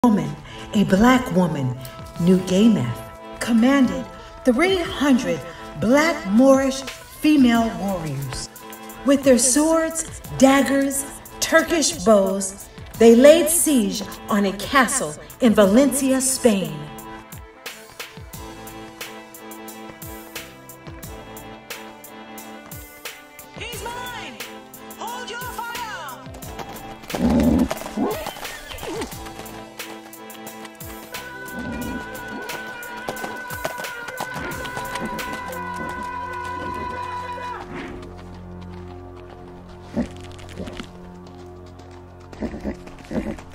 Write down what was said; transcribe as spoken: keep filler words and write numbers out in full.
woman, a black woman, Newt Gameth, commanded three hundred black Moorish female warriors. With their swords, daggers, Turkish bows, they laid siege on a castle in Valencia, Spain. He's mine! Hold your fire! Thank you.